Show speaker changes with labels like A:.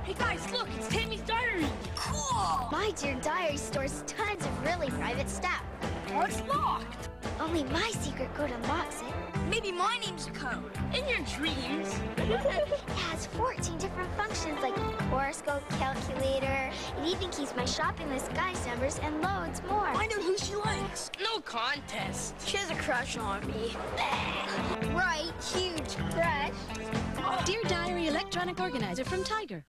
A: Hey guys, look, it's Tammy's diary.
B: Cool!
C: My Dear Diary stores tons of really private stuff.
A: Oh, it's locked.
C: Only my secret code unlocks it.
B: Maybe my name's a code.
A: In your dreams.
C: It has 14 different functions like horoscope, calculator. It even keeps my shopping list, guys numbers, and loads more.
B: Find out who she likes.
A: No contest.
B: She has a crush on me.
C: Right, huge crush.
D: Dear Diary electronic organizer from Tiger.